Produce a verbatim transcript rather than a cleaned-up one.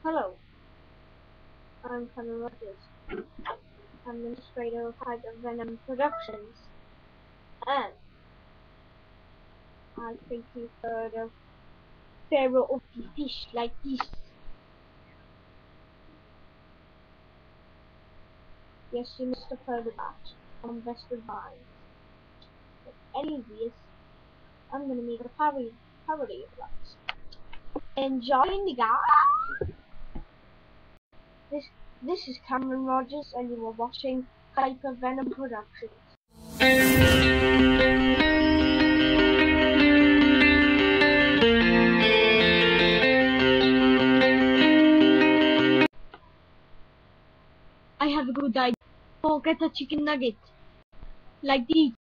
Hello, I'm Cameron Rogers, administrator of Hyper Venom Productions, and I think you've heard of Pharaoh of the Fish like this. Yes, you must have heard about on Western Vine. But anyways, I'm gonna make a parody, parody of that. Enjoying the guy? This, this is Cameron Rogers, and you are watching Hyper Venom Productions. I have a good idea. Go get a chicken nugget. Like this.